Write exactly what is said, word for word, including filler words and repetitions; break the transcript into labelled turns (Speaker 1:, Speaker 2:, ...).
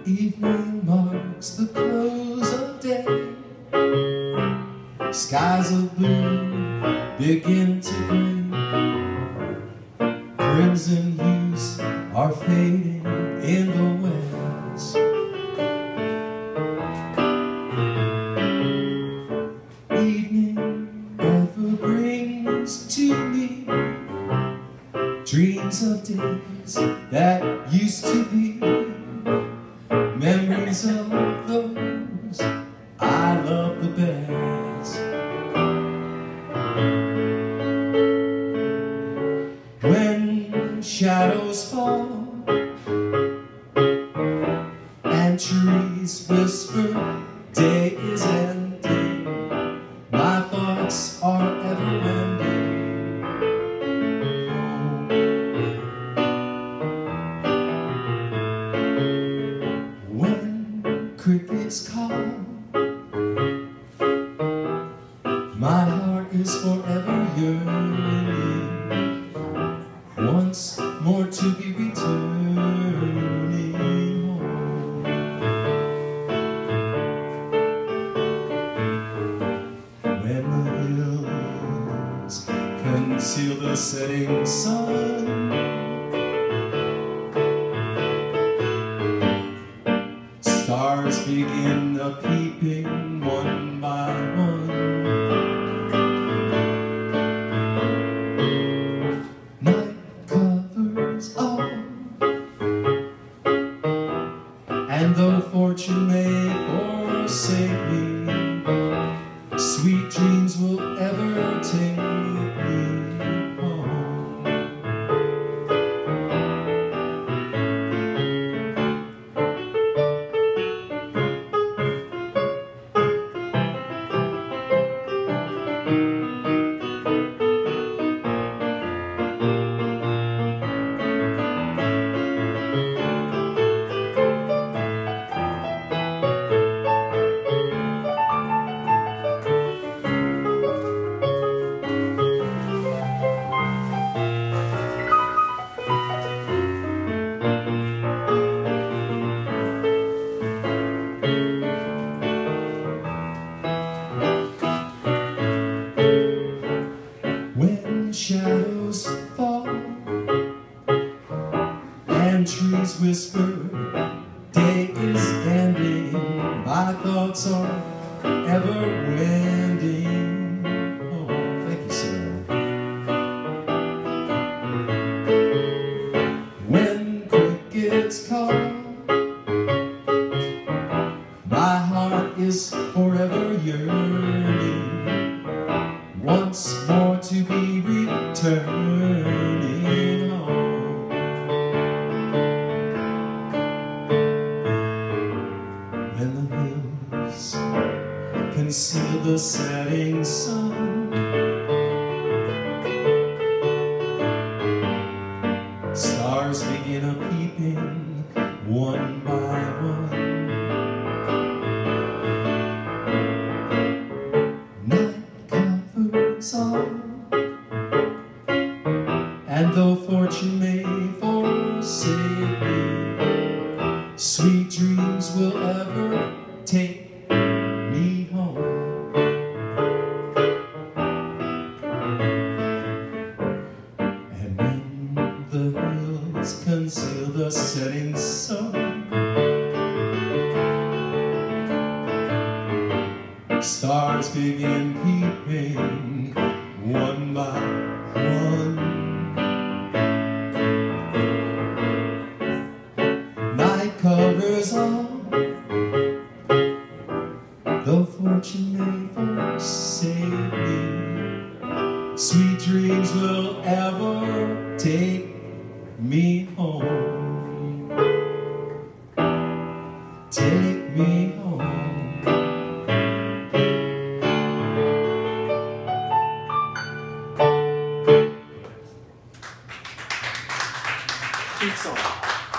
Speaker 1: Evening marks the close of day. Skies of blue begin to gray. Crimson hues are fading in the west. Evening ever brings to me dreams of days that used to be, memories of those I love the best. When shadows fall and trees whisper day is ending, my thoughts are ever ending. Crickets call, my heart is forever yearning, once more to be returning home. When the hills conceal the setting sun, stars begin a-peeping one by one. Night covers all, and though fortune may forsake me, sweet dreams will ever take me home. Shadows fall and trees whisper day is ending, my thoughts are ever wending. Oh, thank you, Sarah. When crickets call, my heart is forever yearning, once more to be returning home. When the hills conceal the setting sun, stars begin a-peeping one by one. All, and though fortune may forsake me, sweet dreams will ever take me home. And when the hills conceal the setting sun, stars begin peeping one by one. Night covers all, though fortune may forsake me, sweet dreams will ever take me home. Take